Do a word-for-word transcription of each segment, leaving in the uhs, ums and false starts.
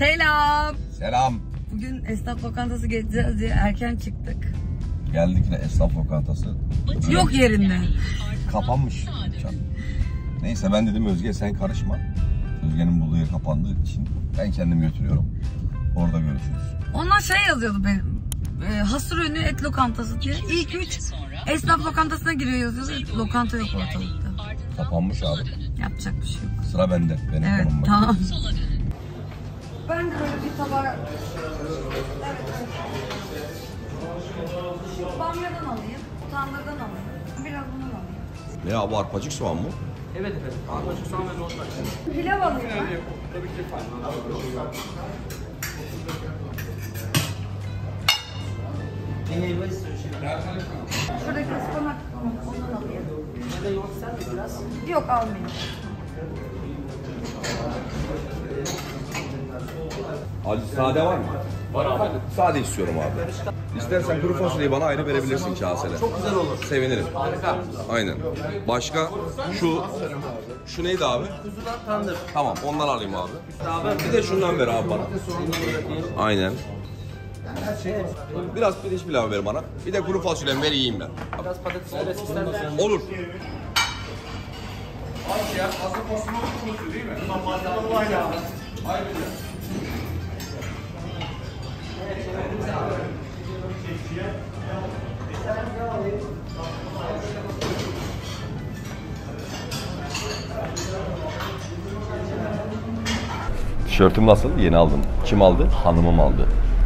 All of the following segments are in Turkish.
Selam. Selam. Bugün esnaf lokantası gezeceğiz diye erken çıktık. Geldik yine esnaf lokantası. Yok yerinde. Kapanmış. Neyse ben dedim Özge sen karışma. Özge'nin bulduğu yer kapandığı için ben kendim götürüyorum. Orada görüşürüz. Onlar şey yazıyordu benim. E, hasır önü et lokantası diye. İlk üç esnaf lokantasına giriyor yazıyordu. Lokanta yok ortalıkta. Kapanmış abi. Yapacak bir şey yok. Sıra bende. Benim Evet konumuma tamam. gidiyoruz. Ben de böyle bir tabak... Şu bamyadan alayım, tandırdan alayım, biraz bundan alayım. Ne abi, arpacık soğan mı? Evet efendim. Arpacık soğan ve nohut var. Pilav alayım ben. Tabii ki efendim. Ne meyve istiyorsun? Şuradaki ıspanak ondan alayım. Ya da yoğurt ister mi biraz? Yok almayayım. Acı sade var mı? Var abi. Sade istiyorum abi. İstersen kuru fasulyeyi bana ayrı verebilirsin kasede. Çok güzel olur. Sevinirim. Harika. Aynen. Başka şu şu neydi abi? Kuzudan tandır. Tamam ondan alayım abi. Abi. Bir de şundan ver abi bana. Aynen. Biraz pirinç pilavı ver bana. Bir de kuru fasulyem ver yiyeyim ben. Biraz patates püresi ister misin? Olur. Tişörtüm nasıl? Yeni aldım. Kim aldı? Hanımım aldı.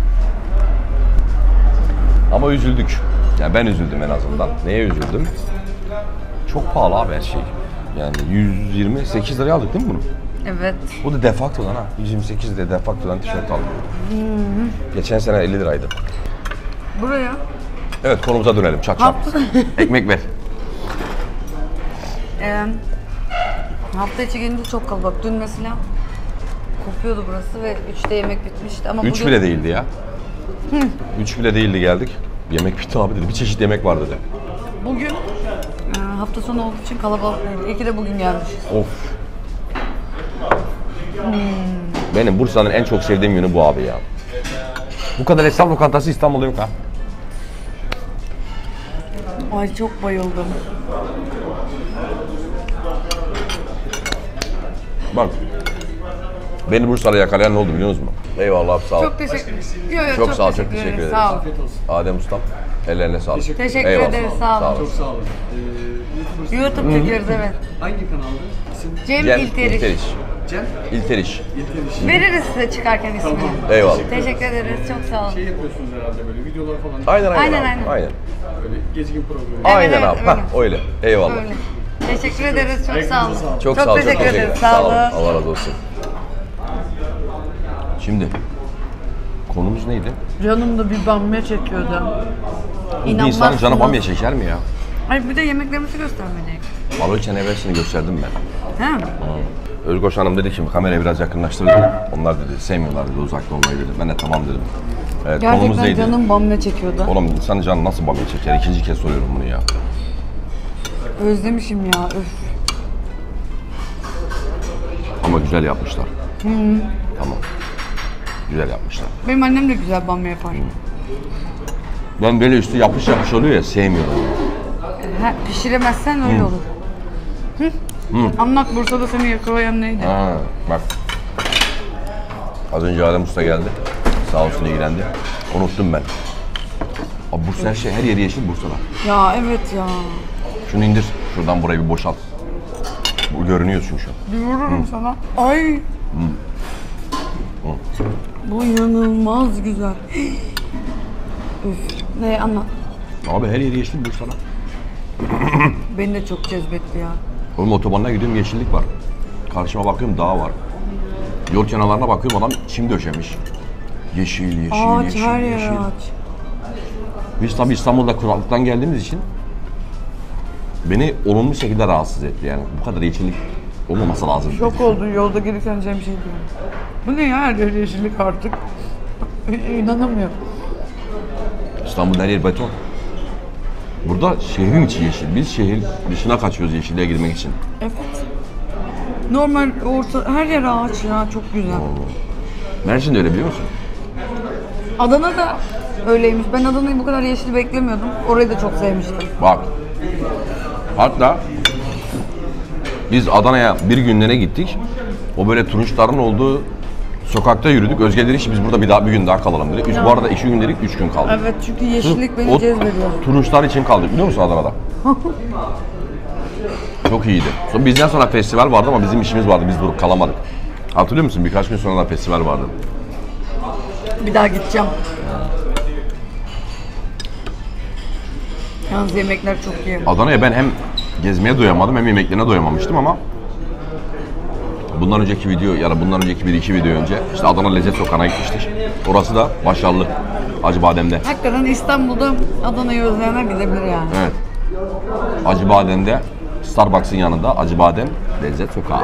Ama üzüldük. Yani ben üzüldüm en azından. Neye üzüldüm? Çok pahalı abi her şey. Yani yüz yirmi sekiz liraya aldık değil mi bunu? Evet. Bu da defaktodan ha. yüz yirmi sekiz liraya defaktodan tişört aldım. Hmm. Geçen sene elli liraydı. Buraya. Evet, konumuza dönelim. Çat çat. Ekmek ver. Ee, hafta içi gelince çok kalabalık. Dün mesela kopuyordu burası ve üçte yemek bitmişti ama Üç bugün... bile değildi ya. Üç bile değildi geldik. Yemek bitti abi dedi. Bir çeşit yemek var dedi. Bugün e, hafta sonu olduğu için kalabalık değil. İyi ki de bugün gelmişiz. Of. Hmm. Benim Bursa'nın en çok sevdiğim yönü bu abi ya. Bu kadar esnaf lokantası İstanbul'da yok ha. Ay çok bayıldım. Bak. Beni Bursa'da yakalayan ne oldu biliyor musunuz? Eyvallah abi, sağ ol. Çok teşekkür ederim. Çok, çok sağ ol, çok teşekkür ederim. Sağ ol. Adem Ustam, ellerine sağlık. Teşekkür, teşekkür Eyvallah. ederiz, sağ olun. Çok sağ olun. Ee, YouTube çekiyoruz evet. Hangi kanalda? İsim? Cem, Cem İlteriş. İlteriş. Cem? İlteriş. İlteriş. Veririz size çıkarken ismini. Eyvallah. Teşekkür ederiz, çok sağ olun. Şey yapıyorsunuz herhalde böyle videolar falan. Aynen aynen. Aynen, abi, aynen. aynen. Böyle gezgin programı. Aynen evet, abi. öyle. Hah, öyle. Eyvallah. Öyle. Teşekkür ederiz, çok sağ olun. Çok, Çok sağ ol. teşekkür çok ederiz, Sağ sağ olun. olun. Allah razı olsun. Şimdi konumuz neydi? Canım da bir bamya çekiyordu. Bir insanın canı bamya çeker mi ya? Ay bir de yemeklerimizi göstermedik. Balığı çenevresini gösterdim ben. He? Özgoş Hanım dedi ki kamerayı biraz yakınlaştırdım. Onlar dedi sevmiyorlar dedi, uzakta olmayı dedi. Ben de tamam dedim. Evet, konumuz Gerçekten neydi? canım bamya çekiyordu. Oğlum insanın canı nasıl bamya çeker? İkinci kez soruyorum bunu ya. Özlemişim ya, öf. Ama güzel yapmışlar. Hı. Tamam. Güzel yapmışlar. Benim annem de güzel bamya yapar. Ben böyle üstü yapış yapış oluyor ya, sevmiyorum. Ha, pişiremezsen öyle olur. Hı? Hı. Anlat, Bursa'da seni yakalayan neydi? Ha, bak. Az önce Adem Usta geldi. Sağ olsun ilgilendi. Unuttum ben. Abi Bursa her şey, her yeri yeşil Bursa'da. Ya evet ya. Şunu indir. Şuradan burayı bir boşalt. Bu görünüyor çünkü. Bir vururum sana. Ay. Hı. Hı. Bu inanılmaz güzel. Üf. Ne anlat. Abi her yeri yeşil Bursa'da. Beni de çok cezbetti ya. Oğlum otobanına gidiyorum, yeşillik var. Karşıma bakıyorum, dağ var. Yol kenarlarına bakıyorum, adam çim döşemiş. Yeşil, yeşil, Ağaç, yeşil, her yer yeşil. ağaç. Biz tabii İstanbul'da kuraklıktan geldiğimiz için beni olumlu şekilde rahatsız etti yani. Bu kadar yeşillik olmaması lazım. Şok oldun yolda gelirken Cem şey diyor. Bu ne ya, her yer yeşillik artık. İnanamıyorum. İstanbul'da her yer beton. Burada şehrin içi yeşil. Biz şehir dışına kaçıyoruz yeşilliğe girmek için. Evet. Normal orta, her yer ağaç ya, çok güzel. Mersin de öyle biliyor musun? Adana da öyleymiş. Ben Adana'yı bu kadar yeşil beklemiyordum. Orayı da çok sevmiştim. Bak. Hatta biz Adana'ya bir günlere gittik. O böyle turunçların olduğu sokakta yürüdük. Özge dedi ki biz burada bir daha bir gün daha kalalım dedi. Üç, bu arada iki gün dedik, üç gün kaldık. Evet çünkü yeşillik beni o cezbediyor. turunçlar için kaldık biliyor musun Adana'da? Çok iyiydi. Sonra bizden sonra festival vardı ama bizim işimiz vardı. Biz durup kalamadık. Hatırlıyor musun? Birkaç gün sonra da festival vardı. Bir daha gideceğim. Yalnız yemekler çok iyi. Adana'ya ben hem gezmeye doyamadım hem yemeklerine doyamamıştım ama bundan önceki video ya da bundan önceki bir iki video önce işte Adana Lezzet Sokağı'na gitmiştik. Orası da başarılı. Acıbadem'de. Hakikaten İstanbul'da Adana'yı özleyenler gidebilir yani. Evet. Acıbadem'de Starbucks'ın yanında Acıbadem Lezzet Sokağı.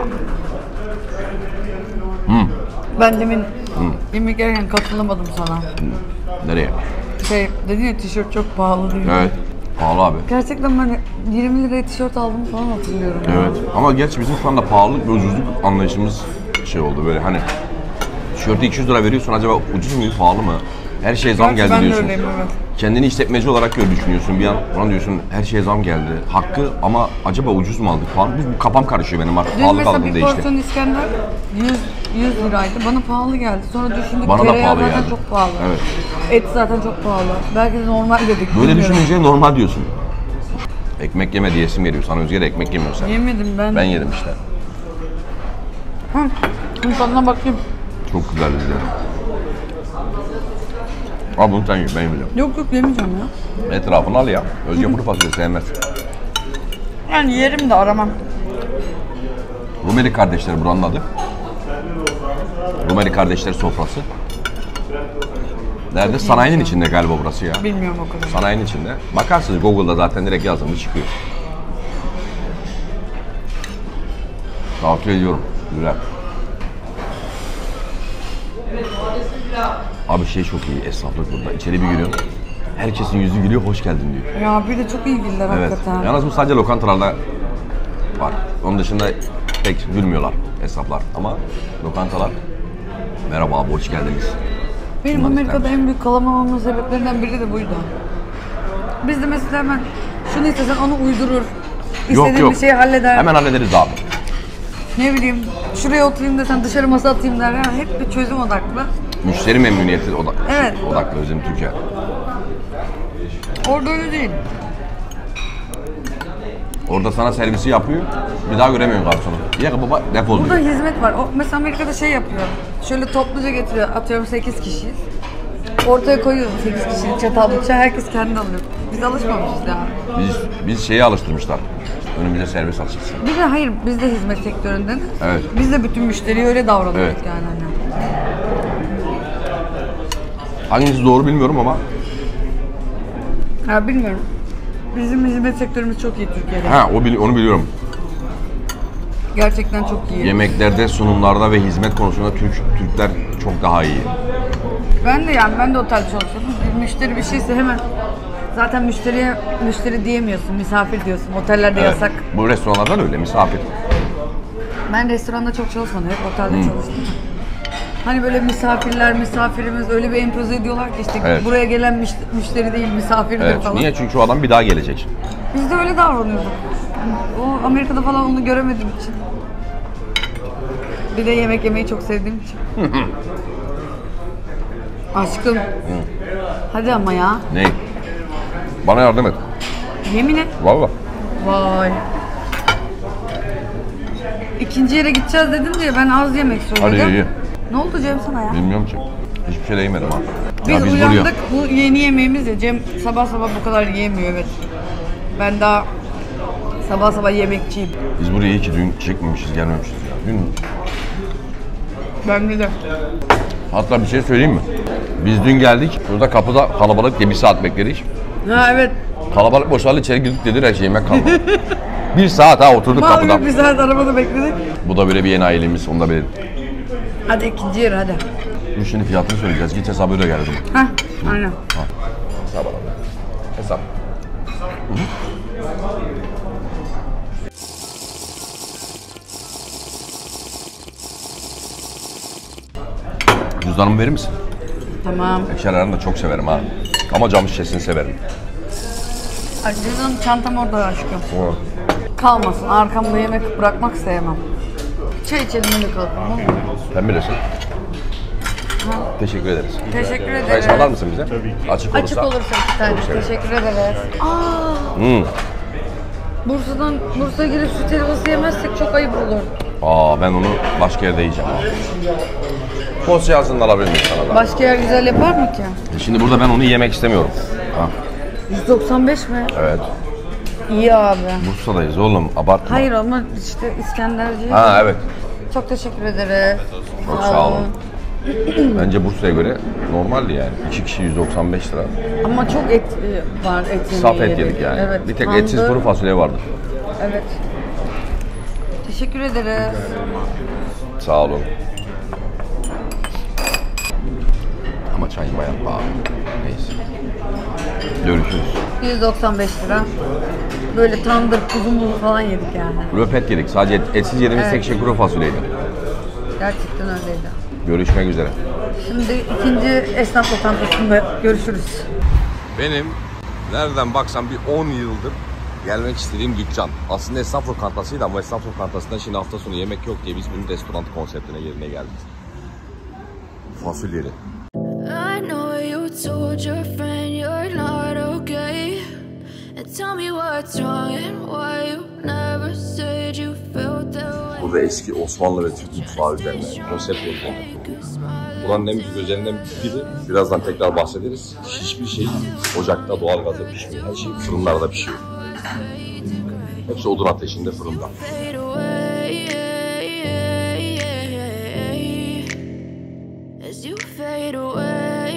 Hmm. Ben demin hmm. yemek yerken katılamadım sana. Nereye? Şey dedin ya tişört çok pahalı diye. Evet. Pahalı abi. Gerçekten ben yirmi liraya tişört aldım falan hatırlıyorum. Evet. Ya. Ama gerçi bizim şu anda pahalılık ve ucuzluk anlayışımız şey oldu böyle hani tişörtü iki yüz lira veriyorsun acaba ucuz mu pahalı mı? Her şeye zam Gerçi geldi ben diyorsun. Ben de öyleyim evet. Kendini işletmeci olarak gör düşünüyorsun bir an. Ulan diyorsun her şeye zam geldi. Hakkı ama acaba ucuz mu aldık falan. Bu kafam karışıyor benim artık. Dün Pahalı mesela kaldım bir değişti. porsiyon İskender yüz liraydı. Bana pahalı geldi. Sonra düşündük Bana da tereyağı pahalı zaten geldi. çok pahalı. Evet. Et zaten çok pahalı. Belki de normal dedik. Böyle bilmiyorum. düşününce normal diyorsun. Ekmek yeme diyesim geliyor. Sana Özge de ekmek yemiyorsun. Yemedim ben. Ben yedim işte. Hı. Şimdi tadına bakayım. Çok güzel dedi. Al bunu sen ye, ben yemeyeceğim. Yok yok yemeyeceğim ya. Etrafını al ya. Özge kuru fasulye sevmez. Yani yerim de aramam. Rumeli kardeşler buranın adı. Rumeli kardeşler sofrası. Nerede? Sanayinin içinde galiba burası ya. Bilmiyorum o kadar. Sanayinin içinde. Bakarsınız Google'da zaten direkt yazınca çıkıyor. Tavsiye ediyorum. Güzel. Abi şey çok iyi, esnaflık burada. İçeri bir giriyorsun. Herkesin yüzü gülüyor, hoş geldin diyor. Ya bir de çok ilgililer Evet. hakikaten. Yalnız bu sadece lokantalarda var. Onun dışında pek gülmüyorlar esnaflar. Ama lokantalar, merhaba abi, hoş geldiniz. Benim Bunlar Amerika'da istermiş. en büyük kalamamamın sebeplerinden biri de buydu. Biz de mesela hemen şunu istesen onu uydurur. İstediğin bir şeyi halleder. Hemen hallederiz abi. Ne bileyim şuraya oturayım desen dışarı masa atayım der. Yani hep bir çözüm odaklı. Müşteri memnuniyeti odak Evet. odaklı özüm Türkiye. Orada öyle değil. Orada sana servisi yapıyor, bir daha göremiyorsun garsonu. Ya baba defol Burada diyor. hizmet var. O, mesela Amerika'da şey yapıyor. Şöyle topluca getiriyor. Atıyorum sekiz kişiyiz. Ortaya koyuyorum sekiz kişilik çatal bıçağı. Herkes kendi alıyor. Biz alışmamışız ya. Biz, biz şeyi alıştırmışlar. Önümüze servis açılsın. Bir de hayır biz de hizmet sektöründen. Evet. Biz de bütün müşteriye öyle davranıyoruz Evet. yani. Hani. Hangisi doğru bilmiyorum ama. Ha bilmiyorum. Bizim hizmet sektörümüz çok iyi Türkiye'de. Ha o bili- onu biliyorum. Gerçekten çok iyi. Yemeklerde, sunumlarda ve hizmet konusunda Türk Türkler çok daha iyi. Ben de yani ben de otelde çalışıyordum. Bir müşteri bir şeyse hemen zaten müşteriye müşteri diyemiyorsun, misafir diyorsun. Otellerde Evet. yasak. Bu restoranlarda da öyle misafir. Ben restoranda çok çalışmadım. Hep otelde Hmm. çalıştım. Hani böyle misafirler, misafirimiz öyle bir empoze ediyorlar ki işte Evet. buraya gelen müş- müşteri değil, misafirdir Evet. falan. Niye? Çünkü o adam bir daha gelecek. Biz de öyle davranıyorduk. O Amerika'da falan onu göremediğim için. Bir de yemek yemeyi çok sevdiğim için. Aşkım. Hadi ama ya. Ne? Bana yardım et. Yemin et. Vallahi. Vay. İkinci yere gideceğiz dedin diye ben az yemek söyledim. Hadi iyi. Ne oldu Cem sana ya? Bilmiyorum ki. Hiçbir şey de yemedim ha. Biz, Ya uyandık, bu yeni yemeğimiz ya. Cem sabah sabah bu kadar yiyemiyor evet. Ben daha sabah sabah yemekçiyim. Biz buraya iyi ki dün çekmemişiz, gelmemişiz ya. Dün Ben de. hatta bir şey söyleyeyim mi? Biz dün geldik, burada kapıda kalabalık diye bir saat bekledik. Ha evet. Kalabalık boşaldı, içeri girdik dediler her şey yemek kalmadı. bir saat ha oturduk kapıda. Vallahi bir saat arabada bekledik. Bu da böyle bir yeni ailemiz, onu da böyle. Hadi ikinci yer hadi. Dur şimdi fiyatını söyleyeceğiz, git hesabı öyle geldim. Hah aynen. Ha. Hesap alalım. Hesap. Hı -hı. Cüzdanımı verir misin? Tamam. Eşyalarını da çok severim ha. Ama cam şişesini severim. Ay cüzdanım, çantam orada aşkım. Tamam. Kalmasın, arkamda yemek bırakmak sevmem. Çay içelim öyle kalalım, tamam mı? Sen bilirsin. Teşekkür ederiz. Teşekkür Çay ederiz. ısmarlar mısın bize? Açık olursa. Açık olursa iki tane. Çok severim. Teşekkür ederiz. Aa, Hmm. Bursa'dan, Bursa'ya girip süt helvası yemezsek çok ayıp olur. Aa ben onu başka yerde yiyeceğim. Post yazında alabilir miyim sana da? Başka yer güzel yapar mı ki? Şimdi burada ben onu yemek istemiyorum. Ha, yüz doksan beş mi? evet. İyi abi. Bursa'dayız oğlum, abartma. Hayır ama işte İskenderci. Ha evet. Çok teşekkür ederiz. Çok sağ olun. Bence Bursa'ya göre normaldi yani. İki kişi yüz doksan beş lira. Ama çok et e, var, et yemeği Saf et yedik yani. Evet. Bir tek tandır. etsiz kuru fasulye vardı. Evet. Teşekkür ederiz. Sağ olun. Ama çay bayağı pahalı. Neyse. Görüşürüz. yüz doksan beş lira. Böyle tandır, kuzu muzu falan yedik yani. Röpet yedik. Sadece et, etsiz yediğimiz Evet. tek şey kuru fasulyeydi. Gerçekten öyleydi. Görüşmek üzere. Şimdi ikinci esnaf lokantasında görüşürüz. Benim nereden baksam bir on yıldır gelmek istediğim dükkan. Aslında esnaf lokantasıydı ama esnaf lokantasında şimdi hafta sonu yemek yok diye biz bunun restoran konseptine yerine geldik. Fasulyeli. I know you told your friend you're not okay, and tell me what's wrong and why you never said you felt that way. Burada eski Osmanlı ve Türk mutfağı üzerine konsept oldu. Buranın en büyük özelliğinden biri, birazdan tekrar bahsederiz. Hiçbir şey ocakta, doğalgazda pişmiyor. Her şey fırınlarda pişiyor. Hepsi odun ateşinde, fırında. Fade away as you fade away.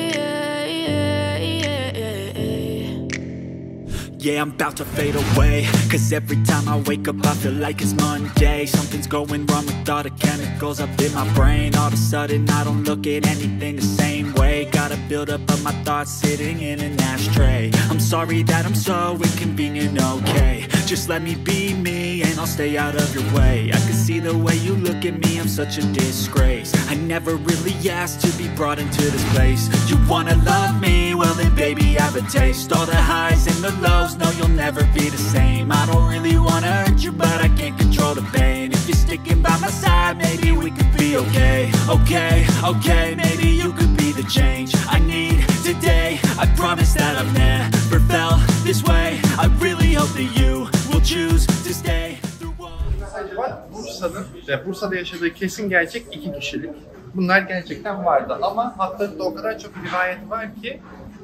Yeah, I'm about to fade away, cause every time I wake up I feel like it's Monday. Something's going wrong with all the chemicals up in my brain. All of a sudden I don't look at anything the same way. Gotta build up of my thoughts sitting in an ashtray. I'm sorry that I'm so inconvenient, okay. Just let me be me and I'll stay out of your way. I can see the way you look at me, I'm such a disgrace. I never really asked to be brought into this place. You wanna love me? Well then baby have a taste. All the highs and the lows, no you'll never be the same. I don't really wanna hurt you but I can't control the pain. If you're sticking by my side maybe we could be okay. Okay, okay, maybe you could be the change I need today. I promise that I've never felt this way. I really hope that you will choose to stay through all. Bursa'nın ve Bursa'da yaşadığı kesin gerçek iki kişilik. Bunlar gerçekten vardı ama haklarında o kadar çok rivayet var ki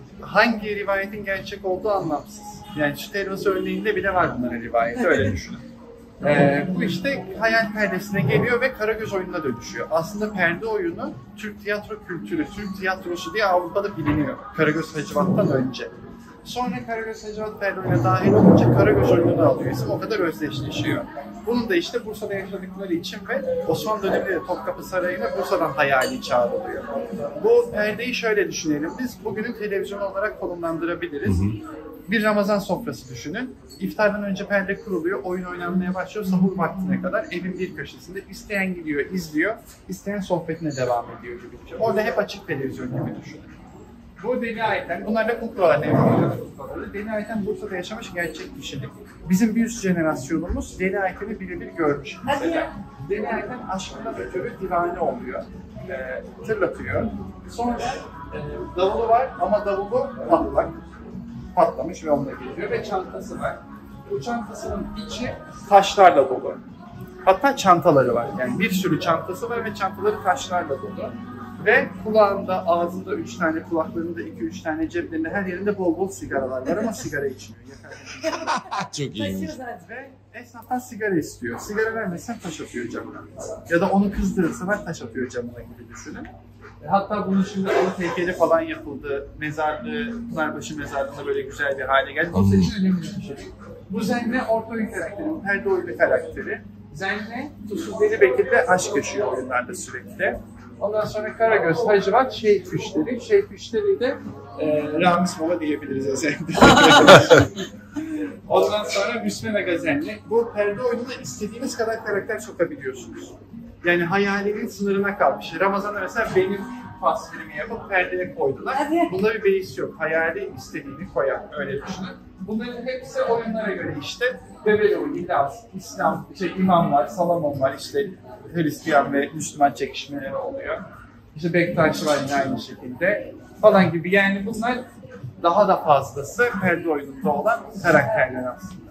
hangi rivayetin gerçek olduğu anlamsız. Yani süt helvası örneğinde bile var bunların rivayeti, öyle düşünün. Ee, bu işte hayal perdesine geliyor ve Karagöz oyununa dönüşüyor. Aslında perde oyunu Türk tiyatro kültürü, Türk tiyatrosu diye Avrupa'da biliniyor. Karagöz Hacivat'tan önce. Sonra Karagöz Hacivat perde oyuna dahil olunca Karagöz oyununu alıyor. İsim o kadar özdeşleşiyor. Bunun da işte Bursa'da yaşadıkları için ve Osmanlı döneminde Topkapı Sarayı'na Bursa'dan hayali çağrılıyor. Bu perdeyi şöyle düşünelim biz, bugünün televizyonu olarak konumlandırabiliriz. Hı hı. Bir Ramazan sofrası düşünün. İftardan önce perde kuruluyor, oyun oynanmaya başlıyor. Sahur vaktine kadar evin bir köşesinde isteyen gidiyor, izliyor, isteyen sohbetine devam ediyor gibi bir şey. Orada hep açık televizyon gibi düşünün. Bu Deli Ayten, bunlar da kuklalar devriyorlar. Deli Ayten Bursa'da yaşamış gerçek kişilik. Bizim bir üst jenerasyonumuz Deli Ayten'i birebir görmüş mesela. Deli Ayten aşkından ötürü divane oluyor, e, tırlatıyor. Sonra e, davulu var ama davulu patlak. Patlamış ve onunla geliyor ve çantası var. Bu çantasının içi taşlarla dolu. Hatta çantaları var. Yani bir sürü çantası var ve çantaları taşlarla dolu. Ve kulağında, ağzında üç tane, kulaklarında iki üç tane, ceplerinde her yerinde bol bol sigaralar var ama sigara içmiyor. Çok iyiymiş. Ve esnaftan sigara istiyor. Sigara vermezsen taş atıyor camına. Ya da onu kızdırırsalar taş atıyor camına gibi düşünün. Hatta bunun şimdi anıt heykeli falan yapıldı. Mezarlığı, Pınarbaşı mezarlığında böyle güzel bir hale geldi. Bu senin için önemli bir şey. Bu Zenne orta oyun karakteri, perde oyunu karakteri. Zenne, Tuzsuz Deli Bekir'le aşk yaşıyor oyunlarda sürekli. Ondan sonra Karagöz, Hacivat, Şehit Müşteri. Şehit Müşteri de e, Ramiz Baba diyebiliriz özellikle. Ondan sonra Müslüme ve Gazenli. Bu perde oyununa istediğiniz kadar karakter sokabiliyorsunuz. Yani hayalinin sınırına kalmış. Ramazan'da mesela benim fas filmi yapıp perdeye koydular. Bunda bir beis yok. Hayali istediğini koyar. Öyle düşünün. Bunların hepsi oyunlara göre işte Bebeloğlu, İlyas, İslam, işte imamlar, Salomon var, işte Hristiyan ve Müslüman çekişmeleri oluyor. İşte Bektaş var yine aynı şekilde falan gibi. Yani bunlar daha da fazlası perde oyununda olan karakterler aslında.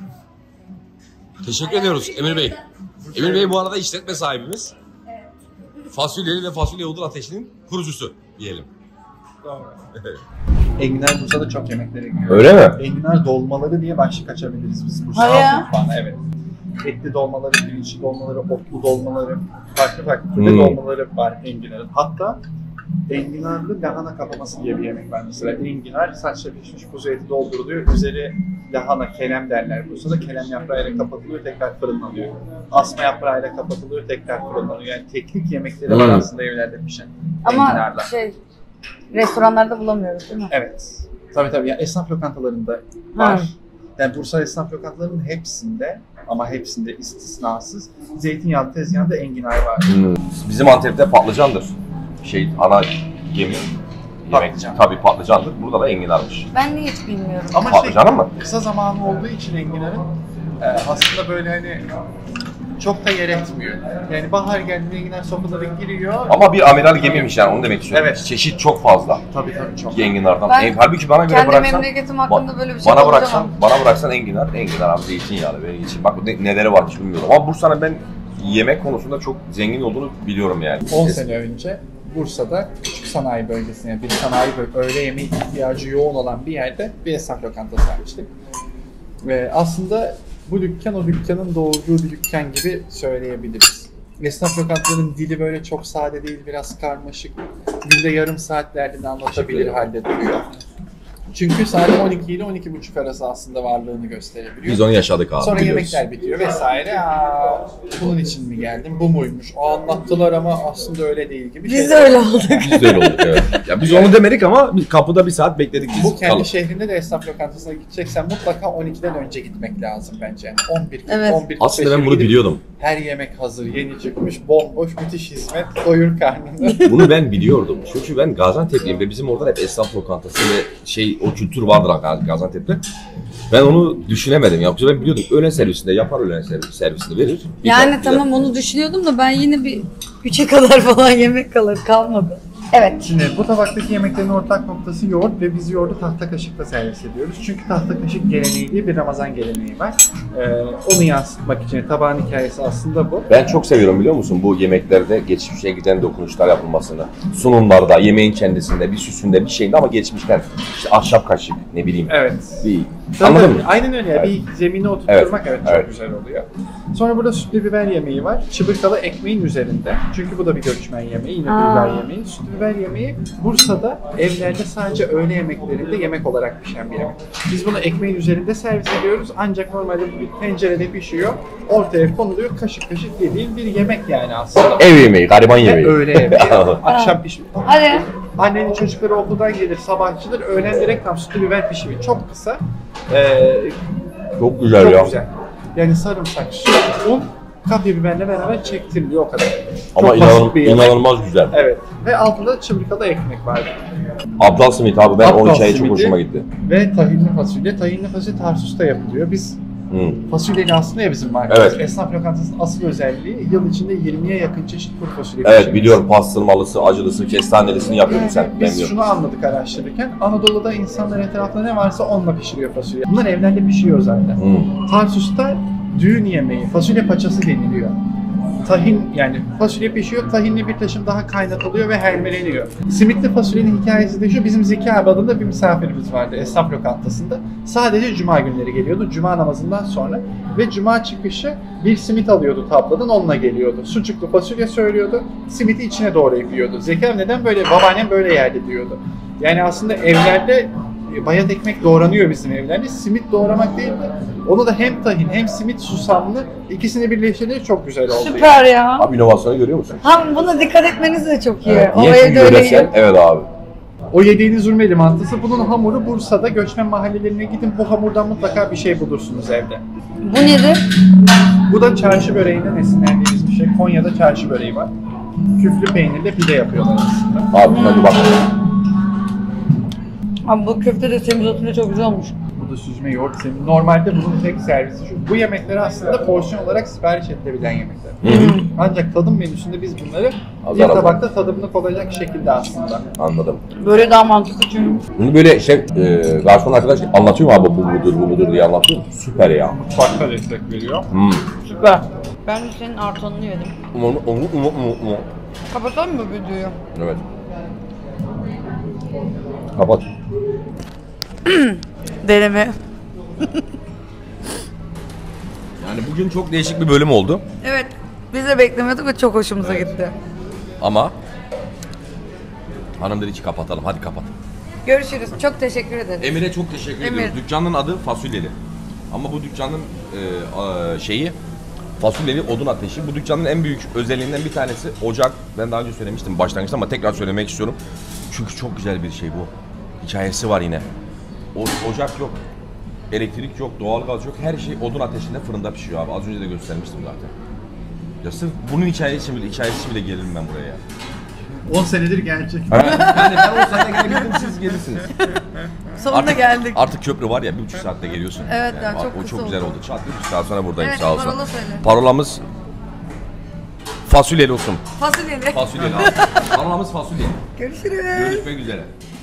Teşekkür ediyoruz Emir Bey. Emir Bey bu arada işletme sahibimiz. Fasulyeli ve fasulye odun ateşinin kurucusu diyelim. Doğru. Enginar Bursa'da çok yemeklere giriyor. Öyle mi? Enginar dolmaları diye başlık açabiliriz biz Bursa Hayır. halk mutfağına, evet. Etli dolmaları, pirinçli dolmaları, otlu dolmaları, farklı farklı türde Hmm. dolmaları var enginarın. Hatta enginarlı lahana kapaması diye bir yemek var mesela. Enginar saçla pişmiş kuzu eti dolduruluyor. Üzeri lahana, kelem derler Bursa'da. Kelem yaprağıyla kapatılıyor, tekrar fırınlanıyor. Asma yaprağıyla kapatılıyor, tekrar fırınlanıyor. Yani teknik yemekleri var Hmm. aslında evlerde pişen. Ama enginarla. şey, restoranlarda bulamıyoruz değil mi? Evet. Tabii tabii. Yani esnaf lokantalarında var. Ha. Yani Bursa esnaf lokantalarının hepsinde ama hepsinde istisnasız zeytinyağlı tezgahında enginar var. Hmm. Bizim Antep'te patlıcandır. Şey ana gemi. Patlıcan. Yemek, tabii patlıcandır. Burada da enginarmış. Ben de hiç bilmiyorum. Ama şey, Patlıcanı mı? kısa zamanı olduğu için enginarın e, aslında böyle hani çok da yer etmiyor. Yani bahar geldiğinde enginar sofralara giriyor. Ama bir amiral gemiymiş yani onu demek istiyorum. Evet. Çeşit çok fazla. Tabii tabii çok. Enginardan. Ben En, halbuki bana göre Kendi bıraksan, memleketim hakkında böyle bir şey bana konuşamam. bıraksan, bana bıraksan enginar, enginar abi zeytinyağlı benim için. Bak ne, neleri varmış bilmiyorum. Ama Bursa'nın ben yemek konusunda çok zengin olduğunu biliyorum yani. on Es- sene önce Bursa'da küçük sanayi bölgesine, yani bir sanayi bölge, öğle yemeği ihtiyacı yoğun olan bir yerde bir esnaf lokantası açtık. Ve aslında bu dükkan o dükkanın doğurduğu bir dükkan gibi söyleyebiliriz. Esnaf lokantalarının dili böyle çok sade değil, biraz karmaşık. Günde yarım saat derdini anlatabilir halde duruyor. Çünkü saat on iki ile on iki buçuk arası aslında varlığını gösterebiliyor. Biz onu yaşadık abi. Sonra biliyoruz. yemekler bitiyor vesaire. Aa, bunun için mi geldim? Bu muymuş? O anlattılar ama aslında öyle değil gibi. Biz şeyler. de öyle olduk. Biz de öyle olduk evet. Ya biz onu demedik ama biz kapıda bir saat bekledik biz. Bu kendi kalıp. şehrinde de esnaf lokantasına gideceksen mutlaka on ikiden önce gitmek lazım bence. Yani on bir, Evet. on bir Aslında ben bunu gidip biliyordum. Her yemek hazır, yeni çıkmış, bomboş, müthiş hizmet, doyur karnını. Bunu ben biliyordum. Çünkü ben Gaziantep'liyim ve bizim orada hep esnaf lokantası ve şey o kültür vardır Gaziantep'te. Ben onu düşünemedim. Yoksa ben biliyordum. Öğlen servisinde yapar öğlen servis, servisini verir. Yani Gider, tamam onu düşünüyordum da ben yine bir üçe kadar falan yemek kalır kalmadı. Evet. Şimdi bu tabaktaki yemeklerin ortak noktası yoğurt ve biz yoğurdu tahta kaşıkla servis ediyoruz. Çünkü tahta kaşık geleneği diye bir Ramazan geleneği var. Ee, onu yansıtmak için tabağın hikayesi aslında bu. Ben çok seviyorum biliyor musun bu yemeklerde geçmişe giden dokunuşlar yapılmasını. Sunumlarda, yemeğin kendisinde, bir süsünde, bir şeyinde ama geçmişten. İşte ahşap kaşık, ne bileyim. Evet. Bir, Tabii, anladın tabii. mı? Aynen öyle. Evet. Bir zemine oturtturmak evet, Evet, çok evet. güzel oluyor. Sonra burada sütlü biber yemeği var. Çıbırkalı ekmeğin üzerinde. Çünkü bu da bir göçmen yemeği. Yine Aa. biber yemeği. Sütlü biber yemeği Bursa'da evlerde sadece öğle yemeklerinde yemek olarak pişen bir yemek. Biz bunu ekmeğin üzerinde servis ediyoruz. Ancak normalde bu bir tencerede pişiyor. Ortaya konuluyor. Kaşık kaşık yediğin bir yemek yani aslında. Ev yemeği, gariban Ve yemeği. öğle yemeği. Akşam pişmiş. Hadi. Annenin çocukları okuldan gelir, sabahçıdır. Öğlen direkt tam sütlü biber pişimi. Çok kısa. Ee, Çok güzel çok ya. güzel. Yani sarımsak, süt, un, kapya biberle beraber çektiriliyor o kadar. Ama Çok inan, basit bir yemek. inanılmaz güzel. Evet. Ve altında çıbrikalı ekmek var. Abdal simit abi ben Abdal o hikaye çok simidi. hoşuma gitti. Ve tahinli fasulye. Tahinli fasulye Tarsus'ta yapılıyor. Biz Hmm. fasulyeli aslında ya bizim markamız. Evet. Esnaf lokantasının asıl özelliği yıl içinde yirmiye yakın çeşit kuru fasulye Evet pişirmesi. biliyorum pastırmalısı, acılısı, kestanelisini yapıyordun sen. Ben Biz biliyorum. şunu anladık araştırırken, Anadolu'da insanlar etrafında ne varsa onunla pişiriyor fasulye. Bunlar evlerde pişiyor zaten. Hmm. Tarsus'ta düğün yemeği, fasulye paçası deniliyor. Tahin yani fasulye pişiyor, tahinli bir taşım daha kaynatılıyor ve hermeleniyor. Simitli fasulyenin hikayesi de şu, bizim Zeki abi adında bir misafirimiz vardı esnaf lokantasında. Sadece cuma günleri geliyordu, cuma namazından sonra ve cuma çıkışı bir simit alıyordu tabladan, onunla geliyordu. Sucuklu fasulye söylüyordu, simiti içine doğrayıp yiyordu. Zeki abi neden böyle, babaannem böyle yerdi diyordu. Yani aslında evlerde bayat ekmek doğranıyor bizim evlerde. Simit doğramak değil de onu da hem tahin hem simit susamlı ikisini birleştirince çok güzel oldu. Süper ya. Abi inovasyonu görüyor musun? Hem buna dikkat etmeniz de çok iyi. Evet. O Niye? Çünkü evde öyle yöresel. yiyor. Evet abi. O yediğiniz Urmeli mantısı, bunun hamuru Bursa'da göçmen mahallelerine gidin, bu hamurdan mutlaka bir şey bulursunuz evde. Bu nedir? Bu da çarşı böreğinden esinlendiğimiz bir şey. Konya'da çarşı böreği var. Küflü peynirle pide yapıyorlar aslında. Abi buna bir bak. Abi bu köfte de semizotunla çok güzel olmuş. Bu da süzme yoğurt senin. Normalde bunun tek servisi şu. Bu yemekleri aslında porsiyon olarak sipariş edilebilen yemekler. Ancak tadım menüsünde biz bunları bir Azar tabakta tadımlık olacak şekilde aslında. Anladım. Böyle daha mantıklı çünkü. Bunu böyle şey, e, garson arkadaş anlatıyor mu abi bu budur bu budur diye anlatıyor mu? Süper ya. Mutfakta destek veriyor. Hmm. Süper. Ben de senin artanını yedim. Onu, onu, onu, onu, onu. Kapatalım mı videoyu? Evet. Kapat. Deneme. Yani bugün çok değişik bir bölüm oldu. Evet. Biz de beklemiyorduk ve çok hoşumuza gitti. Ama hanım dedi ki kapatalım. Hadi kapat. Görüşürüz. Çok teşekkür ederiz. Emir'e çok teşekkür Emir. ediyoruz. Dükkanın adı Fasulyeli. Ama bu dükkanın e, a, şeyi Fasulyeli odun ateşi. Bu dükkanın en büyük özelliğinden bir tanesi ocak. Ben daha önce söylemiştim başlangıçta ama tekrar söylemek istiyorum. Çünkü çok güzel bir şey bu. Hikayesi var yine. O, ocak yok. Elektrik yok, doğalgaz yok. Her şey odun ateşinde fırında pişiyor abi. Az önce de göstermiştim zaten. Ya sırf bunun hikayesi için bile, hikayesi için bile gelirim ben buraya ya. on senedir gerçek. Yani ben o saatte gelebildim, siz gelirsiniz. Sonunda Artık, geldik. artık köprü var ya, bir buçuk saatte geliyorsun. Evet ya, çok o kısa çok güzel oldu. oldu. Çat bir buçuk saat sonra buradayım, Evet, sağ olsun. parola söyle. Parolamız fasulyeli olsun. Fasulyeli. Fasulyeli abi. Parolamız fasulyeli. Görüşürüz. Görüşmek üzere.